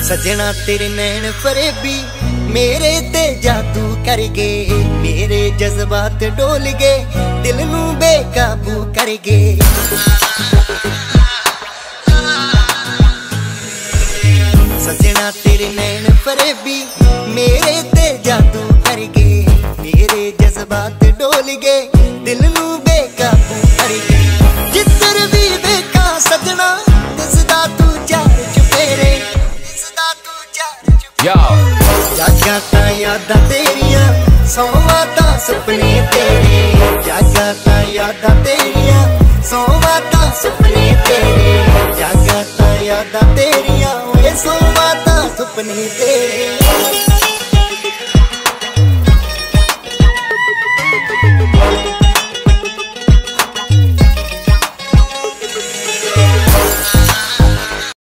सजना तेरे नैन फरेबी मेरे ते जादू कर गए, मेरे जज्बात डोल गए, दिल नू बेकाबू कर गए। सजना तेरे नैन फरेबी मेरे ते जादू कर गए, मेरे जज्बात डोल गए, दिल नू बेकाबू कर गए। जिधर भी देखा सजना दिसदा तू चार चुफेरे, दिसदा तू चार चुफेरे। जागा ता यादां तेरियां सोवां ता सुपने तेरे, जागा ता यादां तेरियां सोवां ता सुपने तेरे, जागा ता यादां तेरियां ओए सोवां ता सुपने तेरे।